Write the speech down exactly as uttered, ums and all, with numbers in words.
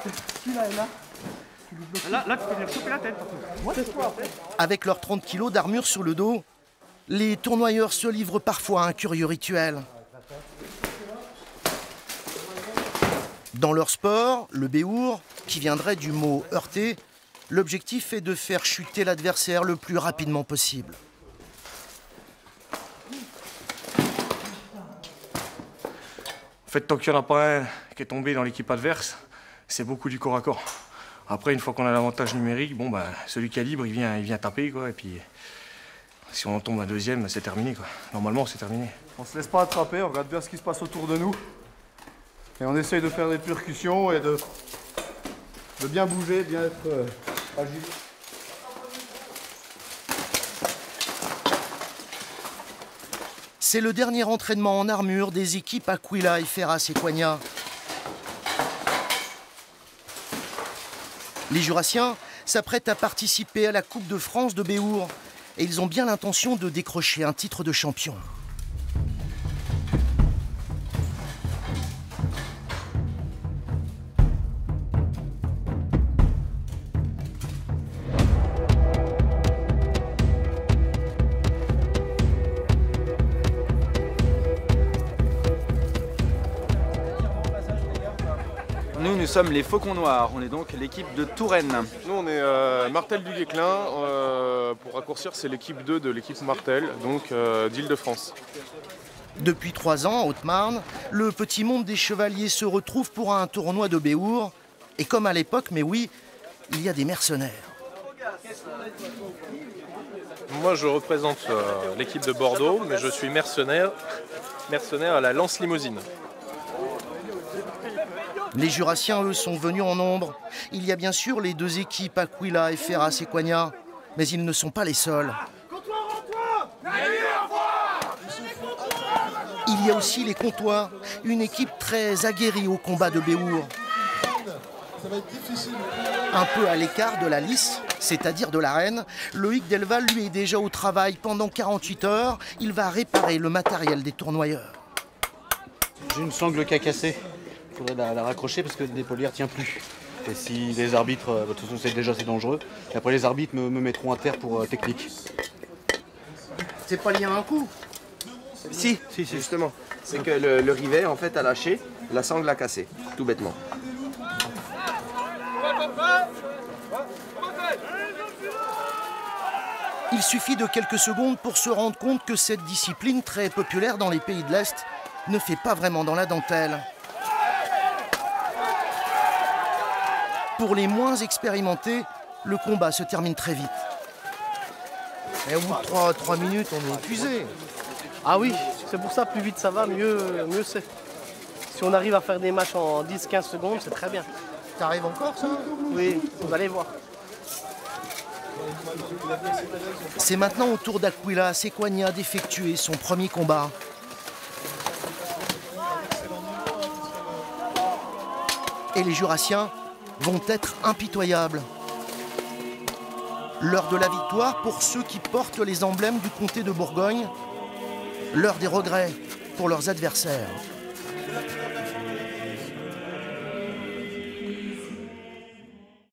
Celui-là est là. Là, là, tu peux venir choper la tête. Moi, c'est quoi en fait? Avec leurs trente kilos d'armure sur le dos, les tournoyeurs se livrent parfois à un curieux rituel. Dans leur sport, le béour, qui viendrait du mot heurter, l'objectif est de faire chuter l'adversaire le plus rapidement possible. En fait, tant qu'il n'y en a pas un qui est tombé dans l'équipe adverse, c'est beaucoup du corps à corps. Après, une fois qu'on a l'avantage numérique, bon, bah, celui qui a libre, il vient, il vient taper, quoi, et puis si on en tombe un deuxième, c'est terminé, quoi. Normalement, c'est terminé. On se laisse pas attraper, on regarde bien ce qui se passe autour de nous. Et on essaye de faire des percussions et de, de bien bouger, bien être euh, agile. C'est le dernier entraînement en armure des équipes Aquila et Ferras et Coignat. Les Jurassiens s'apprêtent à participer à la Coupe de France de béour et ils ont bien l'intention de décrocher un titre de champion. Nous, nous sommes les Faucons Noirs, on est donc l'équipe de Touraine. Nous, on est euh, Martel du Guesclin, euh, pour raccourcir, c'est l'équipe deux de l'équipe Martel, donc euh, d'Île-de-France. Depuis trois ans, en Haute-Marne, le petit monde des chevaliers se retrouve pour un tournoi de béour. Et comme à l'époque, mais oui, il y a des mercenaires. Moi, je représente euh, l'équipe de Bordeaux, mais je suis mercenaire, mercenaire à la Lance Limousine. Les Jurassiens, eux, sont venus en nombre. Il y a bien sûr les deux équipes, Aquila et Ferras et Coignat, mais ils ne sont pas les seuls. Il y a aussi les Comtois, une équipe très aguerrie au combat de béour. Un peu à l'écart de la lice, c'est-à-dire de l'arène, Loïc Delval, lui, est déjà au travail pendant quarante-huit heures. Il va réparer le matériel des tournoyeurs. J'ai une sangle qui a cassé. Il faudrait la, la raccrocher parce que le dépollière ne tient plus. Et si les arbitres, euh, de toute façon c'est déjà c'est dangereux, et après les arbitres me, me mettront à terre pour euh, technique. C'est pas lié à un coup? Si, si, si, justement. C'est que le, le rivet en fait a lâché, la sangle a cassé, tout bêtement. Il suffit de quelques secondes pour se rendre compte que cette discipline très populaire dans les pays de l'Est ne fait pas vraiment dans la dentelle. Pour les moins expérimentés, le combat se termine très vite. Et au bout de trois minutes, on est épuisé. Ah oui, c'est pour ça, plus vite ça va, mieux, mieux c'est. Si on arrive à faire des matchs en dix à quinze secondes, c'est très bien. T'arrives encore, ça? Oui, vous allez voir. C'est maintenant au tour d'Aquila Sequania d'effectuer son premier combat. Et les Jurassiens vont être impitoyables. L'heure de la victoire pour ceux qui portent les emblèmes du comté de Bourgogne, l'heure des regrets pour leurs adversaires.